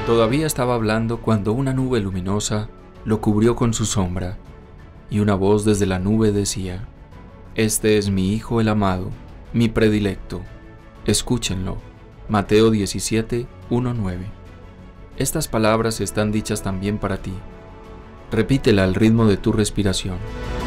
Todavía estaba hablando cuando una nube luminosa lo cubrió con su sombra, y una voz desde la nube decía: «Este es mi Hijo el amado, mi predilecto. Escúchenlo». Mateo 17, 1-9. Estas palabras están dichas también para ti. Repítela al ritmo de tu respiración.